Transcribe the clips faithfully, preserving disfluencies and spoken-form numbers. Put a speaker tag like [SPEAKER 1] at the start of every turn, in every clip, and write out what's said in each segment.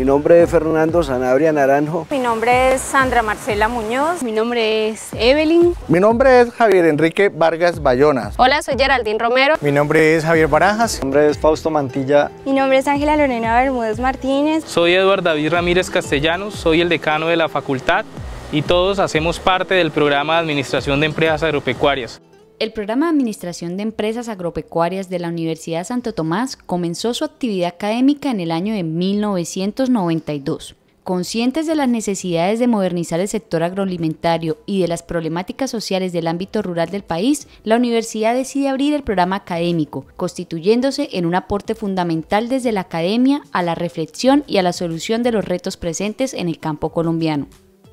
[SPEAKER 1] nombre es Fernando Sanabria Naranjo.
[SPEAKER 2] Mi nombre es Sandra Marcela Muñoz.
[SPEAKER 3] Mi nombre es Evelyn.
[SPEAKER 4] Mi nombre es Javier Enrique Vargas Bayona.
[SPEAKER 5] Hola, soy Geraldine Romero.
[SPEAKER 6] Mi nombre es Javier Barajas.
[SPEAKER 7] Mi nombre es Fausto Mantilla.
[SPEAKER 8] Mi nombre es Ángela Lorena Bermúdez Martínez.
[SPEAKER 9] Soy Eduardo David Ramírez Castellanos, soy el decano de la facultad y todos hacemos parte del programa de Administración de Empresas Agropecuarias.
[SPEAKER 10] El programa de Administración de Empresas Agropecuarias de la Universidad Santo Tomás comenzó su actividad académica en el año de mil novecientos noventa y dos. Conscientes de las necesidades de modernizar el sector agroalimentario y de las problemáticas sociales del ámbito rural del país, la universidad decide abrir el programa académico, constituyéndose en un aporte fundamental desde la academia a la reflexión y a la solución de los retos presentes en el campo colombiano.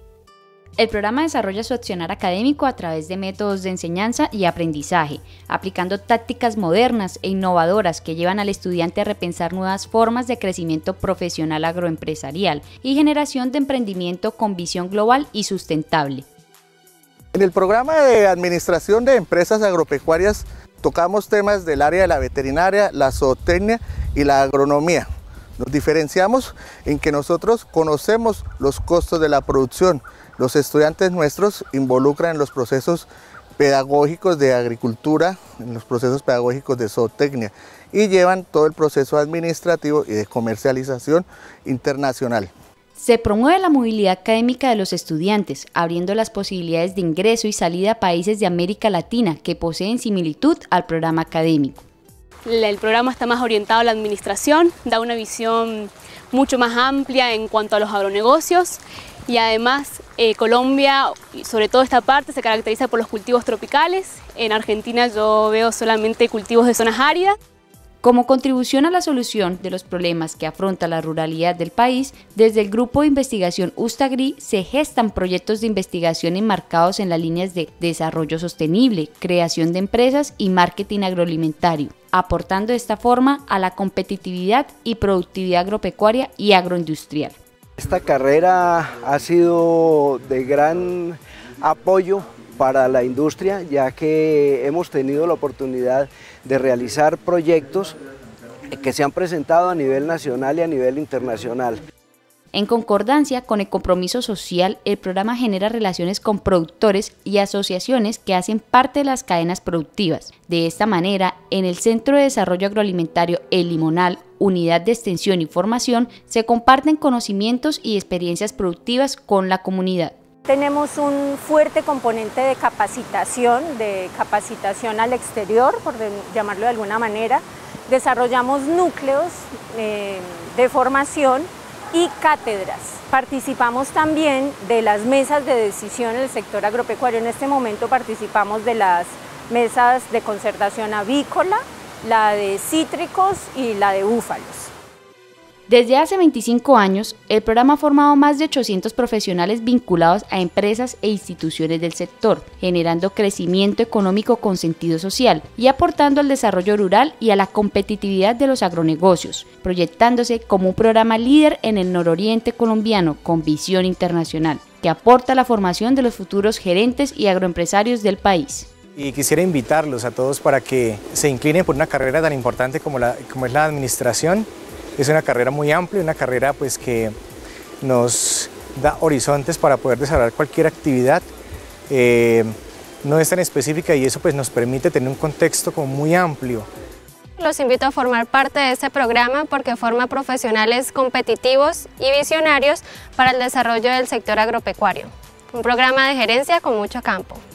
[SPEAKER 10] El programa desarrolla su accionar académico a través de métodos de enseñanza y aprendizaje, aplicando tácticas modernas e innovadoras que llevan al estudiante a repensar nuevas formas de crecimiento profesional agroempresarial y generación de emprendimiento con visión global y sustentable.
[SPEAKER 4] En el programa de Administración de Empresas Agropecuarias tocamos temas del área de la veterinaria, la zootecnia y la agronomía. Nos diferenciamos en que nosotros conocemos los costos de la producción. Los estudiantes nuestros involucran en los procesos pedagógicos de agricultura, en los procesos pedagógicos de zootecnia y llevan todo el proceso administrativo y de comercialización internacional.
[SPEAKER 10] Se promueve la movilidad académica de los estudiantes, abriendo las posibilidades de ingreso y salida a países de América Latina que poseen similitud al programa académico.
[SPEAKER 3] El programa está más orientado a la administración, da una visión mucho más amplia en cuanto a los agronegocios y además eh, Colombia, sobre todo esta parte, se caracteriza por los cultivos tropicales. En Argentina yo veo solamente cultivos de zonas áridas.
[SPEAKER 10] Como contribución a la solución de los problemas que afronta la ruralidad del país, desde el Grupo de Investigación Ustagri se gestan proyectos de investigación enmarcados en las líneas de desarrollo sostenible, creación de empresas y marketing agroalimentario, aportando de esta forma a la competitividad y productividad agropecuaria y agroindustrial.
[SPEAKER 1] Esta carrera ha sido de gran apoyo para la industria, ya que hemos tenido la oportunidad de realizar proyectos que se han presentado a nivel nacional y a nivel internacional.
[SPEAKER 10] En concordancia con el compromiso social, el programa genera relaciones con productores y asociaciones que hacen parte de las cadenas productivas. De esta manera, en el Centro de Desarrollo Agroalimentario El Limonal, Unidad de Extensión y Formación, se comparten conocimientos y experiencias productivas con la comunidad.
[SPEAKER 2] Tenemos un fuerte componente de capacitación, de capacitación al exterior, por llamarlo de alguna manera. Desarrollamos núcleos eh, de formación y cátedras. Participamos también de las mesas de decisión en el sector agropecuario. En este momento participamos de las mesas de concertación avícola, la de cítricos y la de búfalos.
[SPEAKER 10] Desde hace veinticinco años, el programa ha formado más de ochocientos profesionales vinculados a empresas e instituciones del sector, generando crecimiento económico con sentido social y aportando al desarrollo rural y a la competitividad de los agronegocios, proyectándose como un programa líder en el nororiente colombiano con visión internacional, que aporta a la formación de los futuros gerentes y agroempresarios del país.
[SPEAKER 6] Y quisiera invitarlos a todos para que se inclinen por una carrera tan importante como, la, como es la administración. Es una carrera muy amplia, una carrera pues, que nos da horizontes para poder desarrollar cualquier actividad. Eh, no es tan específica y eso pues, nos permite tener un contexto como muy amplio.
[SPEAKER 5] Los invito a formar parte de este programa porque forma profesionales competitivos y visionarios para el desarrollo del sector agropecuario. Un programa de gerencia con mucho campo.